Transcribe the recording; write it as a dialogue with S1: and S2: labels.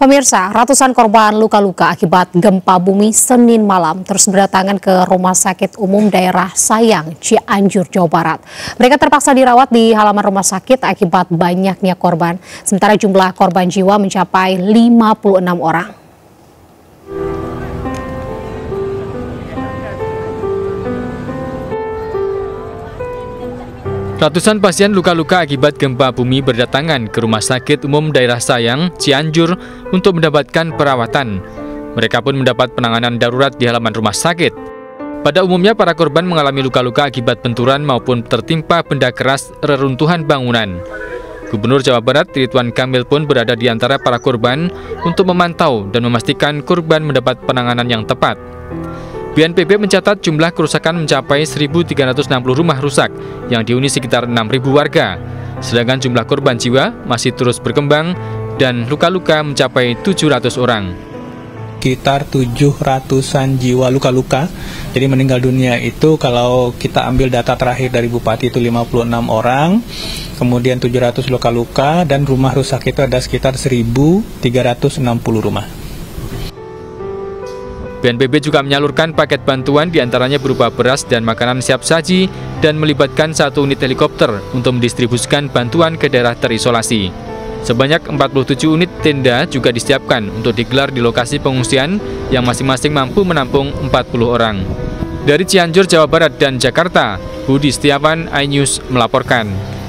S1: Pemirsa, ratusan korban luka-luka akibat gempa bumi Senin malam terus berdatangan ke Rumah Sakit Umum Daerah Sayang, Cianjur, Jawa Barat. Mereka terpaksa dirawat di halaman rumah sakit akibat banyaknya korban. Sementara jumlah korban jiwa mencapai 56 orang.
S2: Ratusan pasien luka-luka akibat gempa bumi berdatangan ke Rumah Sakit Umum Daerah Sayang, Cianjur untuk mendapatkan perawatan. Mereka pun mendapat penanganan darurat di halaman rumah sakit. Pada umumnya para korban mengalami luka-luka akibat benturan maupun tertimpa benda keras reruntuhan bangunan. Gubernur Jawa Barat Ridwan Kamil pun berada di antara para korban untuk memantau dan memastikan korban mendapat penanganan yang tepat. BNPB mencatat jumlah kerusakan mencapai 1.360 rumah rusak yang dihuni sekitar 6.000 warga. Sedangkan jumlah korban jiwa masih terus berkembang dan luka-luka mencapai 700 orang.
S3: Sekitar 700-an jiwa luka-luka. Jadi meninggal dunia itu kalau kita ambil data terakhir dari Bupati itu 56 orang. Kemudian 700 luka-luka dan rumah rusak itu ada sekitar 1.360 rumah.
S2: BNPB juga menyalurkan paket bantuan diantaranya berupa beras dan makanan siap saji dan melibatkan 1 unit helikopter untuk mendistribusikan bantuan ke daerah terisolasi. Sebanyak 47 unit tenda juga disiapkan untuk digelar di lokasi pengungsian yang masing-masing mampu menampung 40 orang. Dari Cianjur, Jawa Barat dan Jakarta, Budi Setiawan, iNews melaporkan.